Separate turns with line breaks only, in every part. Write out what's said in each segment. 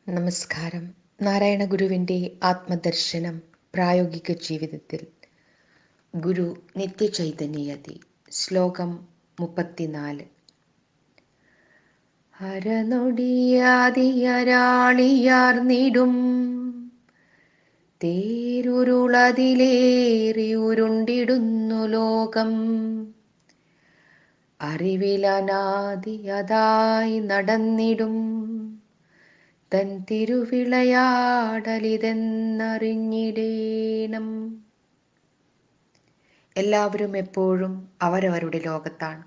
നമസ്കാരം. നാരായണ ഗുരുവിൻ്റെ ആത്മദർശനം പ്രായോഗിക ജീവിതത്തിൽ. ഗുരു നിത്യ ചൈതന്യ യതി. ശ്ലോകം 34. അരനൊടിയാതിയരാളിയാർന്നിടും തേരുരുളതിലേറി ഉരുണ്ടിടുന്നു ലോകം. അറിവിലനാദിയതായി നടന്നിടും തൻ തിരുവിളയാടലിതെന്നറിഞ്ഞിടേണം. എല്ലാവരും എപ്പോഴും അവരവരുടെ ലോകത്താണ്.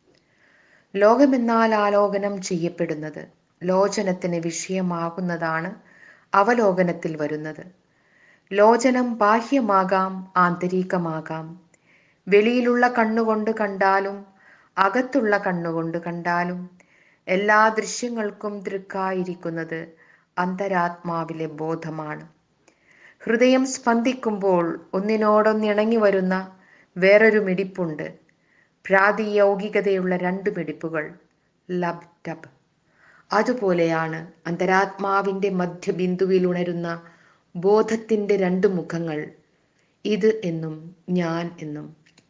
ലോകമെന്നാൽ ആലോകനം ചെയ്യപ്പെടുന്നത്, ലോചനത്തിന് വിഷയമാകുന്നതാണ് അവലോകനത്തിൽ വരുന്നത്. ലോചനം ബാഹ്യമാകാം, ആന്തരികമാകാം. വെളിയിലുള്ള കണ്ണുകൊണ്ട് കണ്ടാലും അകത്തുള്ള കണ്ണുകൊണ്ട് കണ്ടാലും എല്ലാ ദൃശ്യങ്ങൾക്കും ദൃക്കായിരിക്കുന്നത് അന്തരാത്മാവിലെ ബോധമാണ്. ഹൃദയം സ്പന്ദിക്കുമ്പോൾ ഒന്നിനോടൊന്നിണങ്ങി വരുന്ന വേറൊരു മിടിപ്പുണ്ട്. പ്രാതിയൗകികതയുള്ള രണ്ട് മിടിപ്പുകൾ, ലബ് ടബ്. അതുപോലെയാണ് അന്തരാത്മാവിൻ്റെ മധ്യബിന്ദുവിൽ ഉണരുന്ന ബോധത്തിൻ്റെ രണ്ട് മുഖങ്ങൾ, ഇത് എന്നും ഞാൻ എന്നും.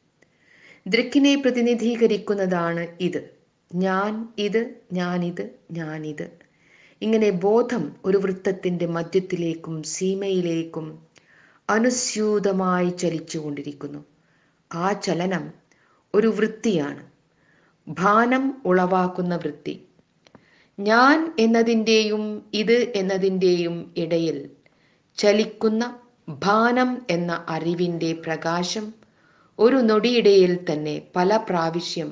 ദൃക്കിനെ പ്രതിനിധീകരിക്കുന്നതാണ് ഇത്. ഞാൻ ഇത്, ഞാനിത്, ഞാനിത്. ഇങ്ങനെ ബോധം ഒരു വൃത്തത്തിൻ്റെ മധ്യത്തിലേക്കും സീമയിലേക്കും അനുസ്യൂതമായി ചലിച്ചുകൊണ്ടിരിക്കുന്നു. ആ ചലനം ഒരു വൃത്തിയാണ്, ഭാനം ഉളവാക്കുന്ന വൃത്തി. ഞാൻ എന്നതിൻ്റെയും ഇത് എന്നതിൻ്റെയും ഇടയിൽ ചലിക്കുന്ന ഭാനം എന്ന അറിവിൻ്റെ പ്രകാശം ഒരു നൊടിയിടയിൽ തന്നെ പല പ്രാവശ്യം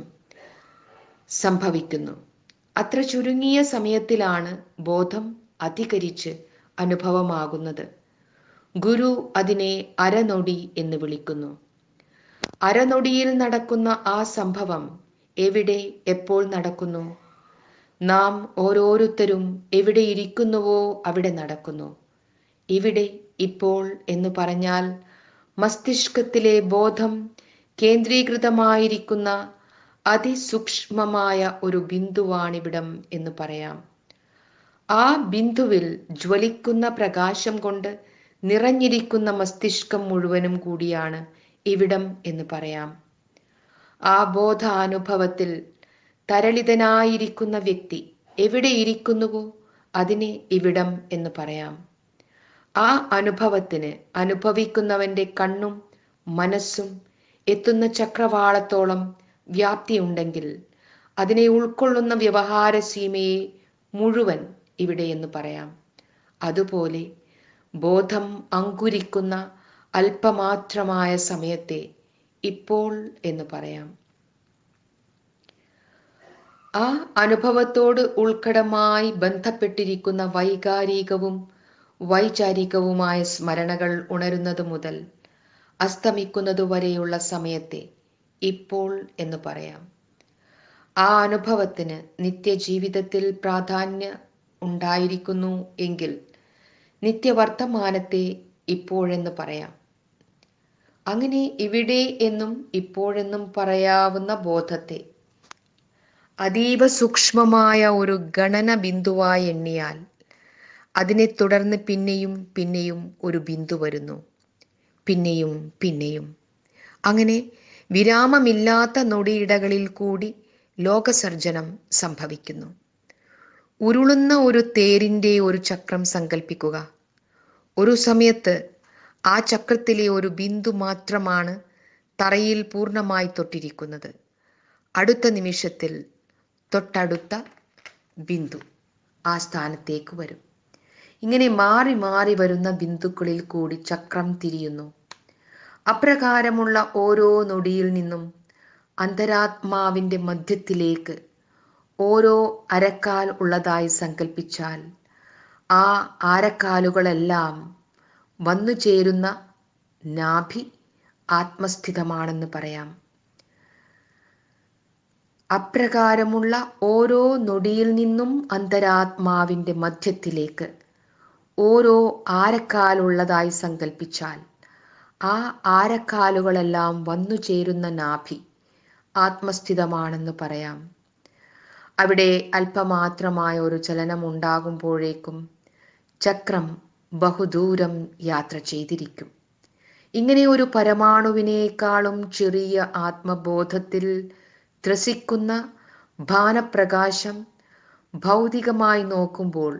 സംഭവിക്കുന്നു. അത്ര ചുരുങ്ങിയ സമയത്തിലാണ് ബോധം അധികരിച്ച് അനുഭവമാകുന്നത്. ഗുരു അതിനെ അരനൊടി എന്ന് വിളിക്കുന്നു. അരനൊടിയിൽ നടക്കുന്ന ആ സംഭവം എവിടെ എപ്പോൾ നടക്കുന്നു? നാം ഓരോരുത്തരും എവിടെ ഇരിക്കുന്നുവോ അവിടെ നടക്കുന്നു. ഇവിടെ ഇപ്പോൾ എന്ന് പറഞ്ഞാൽ മസ്തിഷ്കത്തിലെ ബോധം കേന്ദ്രീകൃതമായിരിക്കുന്ന അതിസൂക്ഷ്മമായ ഒരു ബിന്ദുവാണിവിടം എന്ന് പറയാം. ആ ബിന്ദുവിൽ ജ്വലിക്കുന്ന പ്രകാശം കൊണ്ട് നിറഞ്ഞിരിക്കുന്ന മസ്തിഷ്കം മുഴുവനും കൂടിയാണ് ഇവിടം എന്ന് പറയാം. ആ ബോധാനുഭവത്തിൽ തരളിതനായിരിക്കുന്ന വ്യക്തി എവിടെ ഇരിക്കുന്നുവോ അതിനെ ഇവിടം എന്ന് പറയാം. ആ അനുഭവത്തിന് അനുഭവിക്കുന്നവന്റെ കണ്ണും മനസ്സും എത്തുന്ന ചക്രവാളത്തോളം വ്യാപ്തിയുണ്ടെങ്കിൽ അതിനെ ഉൾക്കൊള്ളുന്ന വ്യവഹാര സീമയെ മുഴുവൻ ഇവിടെ എന്ന് പറയാം. അതുപോലെ ബോധം അങ്കുരിക്കുന്ന അല്പമാത്രമായ സമയത്തെ ഇപ്പോൾ എന്ന് പറയാം. ആ അനുഭവത്തോട് ഉൾക്കടമായി ബന്ധപ്പെട്ടിരിക്കുന്ന വൈകാരികവും വൈചാരികവുമായ സ്മരണകൾ ഉണരുന്നത് മുതൽ അസ്തമിക്കുന്നതുവരെയുള്ള സമയത്തെ ഇപ്പോൾ എന്ന് പറയാം. ആ അനുഭവത്തിന് നിത്യജീവിതത്തിൽ പ്രാധാന്യം ഉണ്ടായിരിക്കുന്നു എങ്കിൽ നിത്യവർത്തമാനത്തെ ഇപ്പോഴെന്ന് പറയാം. അങ്ങനെ ഇവിടെ എന്നും ഇപ്പോഴെന്നും പറയാവുന്ന ബോധത്തെ അതീവ സൂക്ഷ്മമായ ഒരു ഗണന ബിന്ദുവായി എണ്ണിയാൽ അതിനെ തുടർന്ന് പിന്നെയും പിന്നെയും ഒരു ബിന്ദു വരുന്നു, പിന്നെയും പിന്നെയും. അങ്ങനെ വിരാമമില്ലാത്ത നൊടിയിടകളിൽ കൂടി ലോകസർജനം സംഭവിക്കുന്നു. ഉരുളുന്ന ഒരു തേരിൻ്റെ ഒരു ചക്രം സങ്കല്പിക്കുക. ഒരു സമയത്ത് ആ ചക്രത്തിലെ ഒരു ബിന്ദു മാത്രമാണ് തറയിൽ പൂർണ്ണമായി തൊട്ടിരിക്കുന്നത്. അടുത്ത നിമിഷത്തിൽ തൊട്ടടുത്ത ബിന്ദു ആ സ്ഥാനത്തേക്ക് വരും. ഇങ്ങനെ മാറി മാറി വരുന്ന ബിന്ദുക്കളിൽ കൂടി ചക്രം തിരിയുന്നു. അപ്രകാരമുള്ള ഓരോ നൊടിയിൽ നിന്നും അന്തരാത്മാവിൻ്റെ മധ്യത്തിലേക്ക് ഓരോ അരക്കാൽ ഉള്ളതായി സങ്കല്പിച്ചാൽ ആ ആരക്കാലുകളെല്ലാം വന്നു ചേരുന്ന നാഭി ആത്മസ്ഥിതമാണെന്ന് പറയാം. അപ്രകാരമുള്ള ഓരോ നൊടിയിൽ നിന്നും അന്തരാത്മാവിൻ്റെ മധ്യത്തിലേക്ക് ഓരോ ആരക്കാലുള്ളതായി സങ്കല്പിച്ചാൽ ആ ആരക്കാലുകളെല്ലാം വന്നു ചേരുന്ന നാഭി ആത്മസ്ഥിതമാണെന്ന് പറയാം. അവിടെ അല്പമാത്രമായ ഒരു ചലനം ഉണ്ടാകുമ്പോഴേക്കും ചക്രം ബഹുദൂരം യാത്ര ചെയ്തിരിക്കും. ഇങ്ങനെ ഒരു പരമാണുവിനേക്കാളും ചെറിയ ആത്മബോധത്തിൽ ത്രസിക്കുന്ന ഭാനപ്രകാശം ഭൗതികമായി നോക്കുമ്പോൾ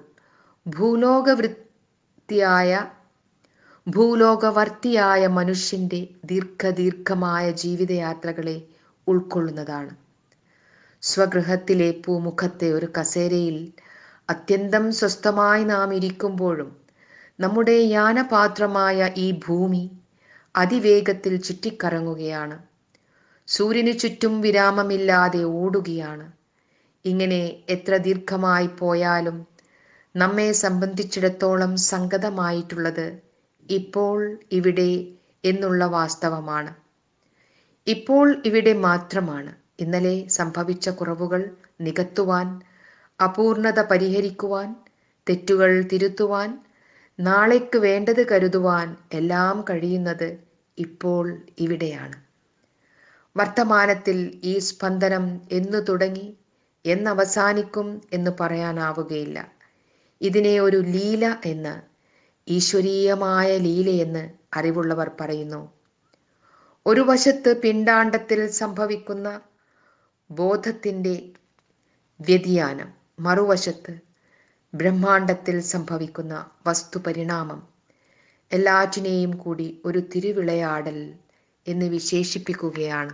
ഭൂലോകവർത്തിയായ മനുഷ്യന്റെ ദീർഘമായ ജീവിതയാത്രകളെ ഉൾക്കൊള്ളുന്നതാണ്. സ്വഗൃഹത്തിലെ പൂമുഖത്തെ ഒരു കസേരയിൽ അത്യന്തം സ്വസ്ഥമായി നാം ഇരിക്കുമ്പോഴും നമ്മുടെ യാനപാത്രമായ ഈ ഭൂമി അതിവേഗത്തിൽ ചുറ്റിക്കറങ്ങുകയാണ്. സൂര്യന് ചുറ്റും വിരാമമില്ലാതെ ഓടുകയാണ്. ഇങ്ങനെ എത്ര ദീർഘമായി പോയാലും നമ്മെ സംബന്ധിച്ചിടത്തോളം സംഗതമായിട്ടുള്ളത് ഇപ്പോൾ ഇവിടെ എന്നുള്ള വാസ്തവമാണ്. ഇപ്പോൾ ഇവിടെ മാത്രമാണ്. ഇന്നലെ സംഭവിച്ച കുറവുകൾ നികത്തുവാൻ, അപൂർണത പരിഹരിക്കുവാൻ, തെറ്റുകൾ തിരുത്തുവാൻ, നാളേക്ക് വേണ്ടത് കരുതുവാൻ എല്ലാം കഴിയുന്നത് ഇപ്പോൾ ഇവിടെയാണ്. വർത്തമാനത്തിൽ ഈ സ്പന്ദനം എന്നു തുടങ്ങി എന്നവസാനിക്കും എന്ന് പറയാനാവുകയില്ല. ഇതിനെ ഒരു ലീല എന്ന്, ഈശ്വരീയമായ ലീലയെന്ന് അറിവുള്ളവർ പറയുന്നു. ഒരു വശത്ത് പിണ്ഡാണ്ഡത്തിൽ സംഭവിക്കുന്ന ബോധത്തിൻ്റെ വ്യതിയാനം, മറുവശത്ത് ബ്രഹ്മാണ്ഡത്തിൽ സംഭവിക്കുന്ന വസ്തുപരിണാമം, എല്ലാറ്റിനെയും കൂടി ഒരു തിരുവിളയാടൽ എന്ന് വിശേഷിപ്പിക്കുകയാണ്.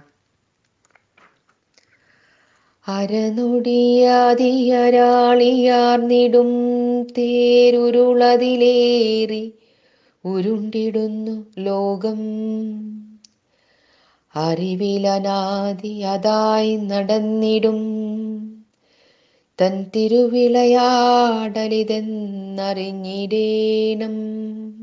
അരനൊടിയാതിയരാളിയാർന്നിടും തേരുരുളതിലേറി ഉരുണ്ടിടുന്നു ലോകം. അറിവിലനാദി അതായി നടന്നിടും തൻ തിരുവിളയാടലിതെന്നറിഞ്ഞിടേണം.